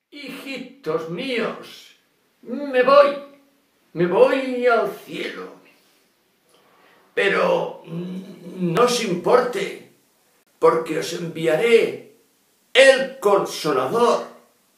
Hijitos míos, me voy al cielo. Pero no os importe, porque os enviaré el Consolador.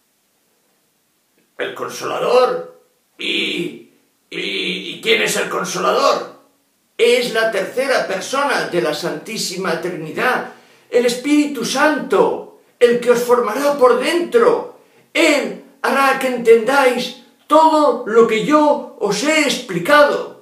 El Consolador. ¿Y quién es el Consolador? Es la tercera persona de la Santísima Trinidad, el Espíritu Santo, el que os formará por dentro. Él hará que entendáis todo lo que yo os he explicado.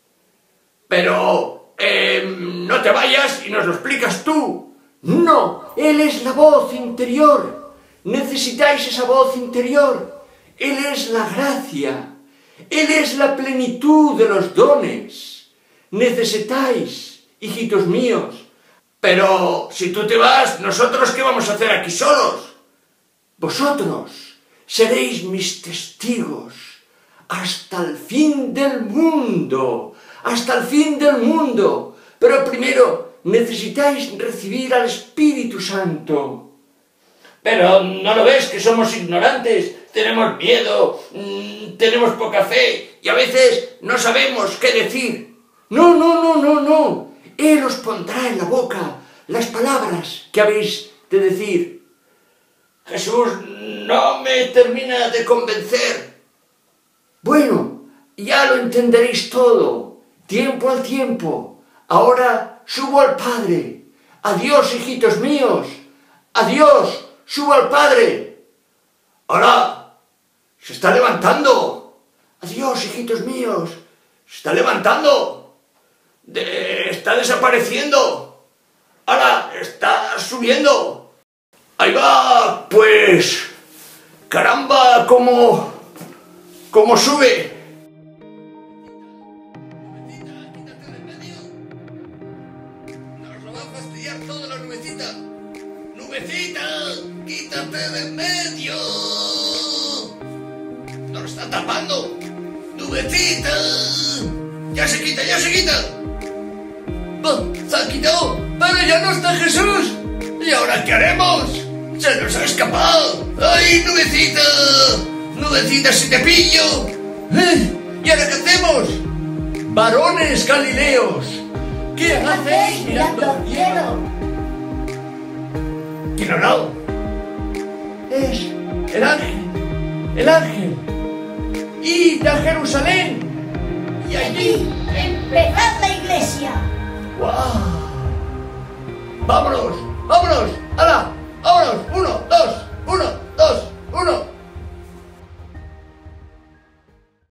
Pero no te vayas y nos lo explicas tú. No, Él es la voz interior. Necesitáis esa voz interior. Él es la gracia. Él es la plenitud de los dones. Necesitáis, hijitos míos. Pero si tú te vas, ¿nosotros qué vamos a hacer aquí solos? Vosotros seréis mis testigos hasta el fin del mundo. Hasta el fin del mundo. Pero primero necesitáis recibir al Espíritu Santo. Pero ¿no lo ves que somos ignorantes? Tenemos miedo, tenemos poca fe y a veces no sabemos qué decir. No. Él os pondrá en la boca las palabras que habéis de decir. Jesús no me termina de convencer. Bueno, ya lo entenderéis todo, tiempo al tiempo. Ahora subo al Padre. Adiós, hijitos míos. Adiós, subo al Padre. Ahora, se está levantando. Adiós, hijitos míos. Se está levantando. Está desapareciendo. Ahora, está subiendo. Ahí va, pues. Caramba, cómo sube. Quítate de en medio. Nos lo va a fastidiar todo la nubecita. Nubecita, quítate de en medio. Nos lo está tapando. Nubecita. Ya se quita. Se ha quitado, pero ya no está Jesús. ¿Y ahora qué haremos? ¡Se nos ha escapado! ¡Ay, nubecita! ¡Nubecita, si te pillo! ¿Y ahora qué hacemos? Varones Galileos, ¿qué hacéis mirando al cielo? ¿Quién ha hablado? Es el ángel. ¡Id a Jerusalén! Y allí empezad la iglesia. ¡Guau! ¡Vámonos! ¡Hala! ¡Vámonos! 1, 2.